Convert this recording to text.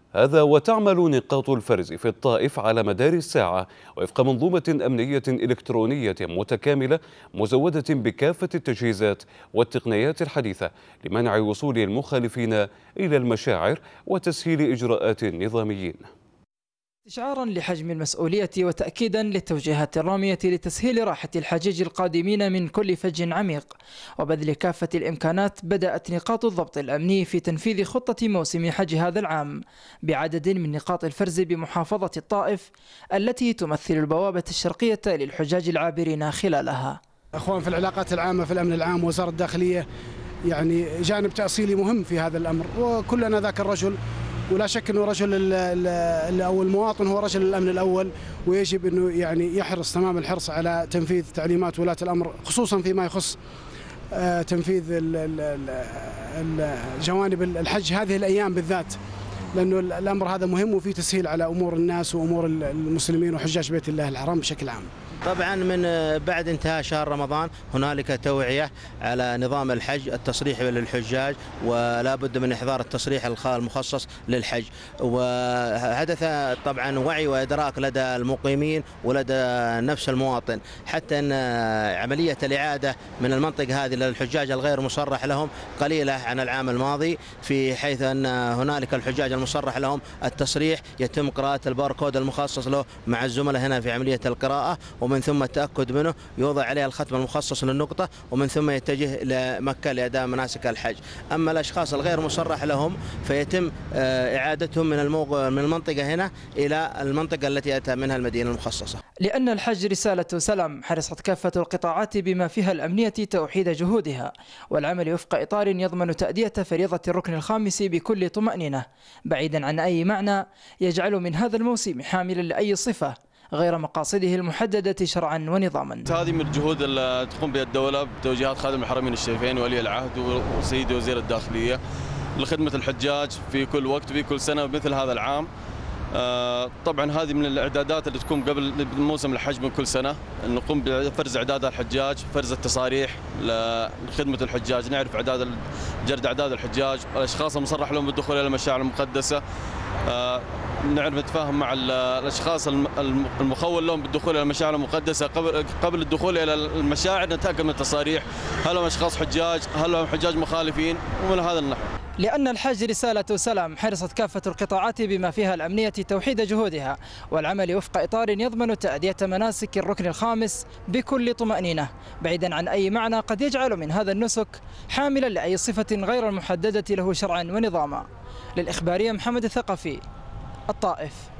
هذا وتعمل نقاط الفرز في الطائف على مدار الساعة وفق منظومة أمنية إلكترونية متكاملة مزودة بكافة التجهيزات والتقنيات الحديثة لمنع وصول المخالفين إلى المشاعر وتسهيل إجراءات النظاميين. استشعارا لحجم المسؤولية وتأكيدا للتوجيهات الرامية لتسهيل راحة الحجيج القادمين من كل فج عميق وبذل كافة الإمكانات، بدأت نقاط الضبط الأمني في تنفيذ خطة موسم حج هذا العام بعدد من نقاط الفرز بمحافظة الطائف التي تمثل البوابة الشرقية للحجاج العابرين خلالها. أخوان، في العلاقات العامة في الأمن العام وزارة الداخلية يعني جانب تأصيلي مهم في هذا الأمر، وكلنا ذاك الرجل، ولا شك أنه رجل أو المواطن هو رجل الأمن الأول، ويجب أنه يعني يحرص تمام الحرص على تنفيذ تعليمات ولاة الأمر، خصوصا فيما يخص تنفيذ جوانب الحج هذه الأيام بالذات، لأنه الأمر هذا مهم وفي تسهيل على أمور الناس وأمور المسلمين وحجاج بيت الله الحرام بشكل عام. طبعا من بعد انتهاء شهر رمضان هنالك توعية على نظام الحج، التصريح للحجاج، ولا بد من إحضار التصريح المخصص للحج، وحدث طبعا وعي وإدراك لدى المقيمين ولدى نفس المواطن حتى أن عملية الإعادة من المنطقة هذه للحجاج الغير مصرح لهم قليلة عن العام الماضي، في حيث أن هنالك الحجاج المصرح لهم التصريح يتم قراءة الباركود المخصص له مع الزملاء هنا في عملية القراءة، ومن ثم التأكد منه يوضع عليه الختم المخصص للنقطة، ومن ثم يتجه لمكة لأداء مناسك الحج. أما الأشخاص الغير مصرح لهم فيتم إعادتهم من المنطقة هنا إلى المنطقة التي أتى منها المدينة المخصصة. لأن الحج رسالة سلام، حرصت كافة القطاعات بما فيها الأمنية توحيد جهودها والعمل وفق إطار يضمن تأدية فريضة الركن الخامس بكل طمأنينة، بعيدا عن أي معنى يجعل من هذا الموسم حاملا لأي صفة غير مقاصده المحددة شرعا ونظاما. هذه من الجهود اللي تقوم بها الدولة بتوجيهات خادم الحرمين الشريفين وولي العهد وسيدي وزير الداخلية لخدمة الحجاج في كل وقت في كل سنة مثل هذا العام. طبعا هذه من الاعدادات اللي تكون قبل موسم الحج من كل سنه، نقوم بفرز اعداد الحجاج، فرز التصاريح لخدمه الحجاج، نعرف جرد اعداد الحجاج، الاشخاص المصرح لهم بالدخول الى المشاعر المقدسه، نعرف نتفاهم مع الاشخاص المخول لهم بالدخول الى المشاعر المقدسه قبل الدخول الى المشاعر، نتاكد من التصاريح هل هم اشخاص حجاج، هل هم حجاج مخالفين، ومن هذا النحو. لأن الحج رسالة سلام، حرصت كافة القطاعات بما فيها الأمنية توحيد جهودها والعمل وفق إطار يضمن تأدية مناسك الركن الخامس بكل طمأنينة، بعيدا عن أي معنى قد يجعل من هذا النسك حاملا لأي صفة غير المحددة له شرعا ونظاما. للإخبارية محمد الثقفي، الطائف.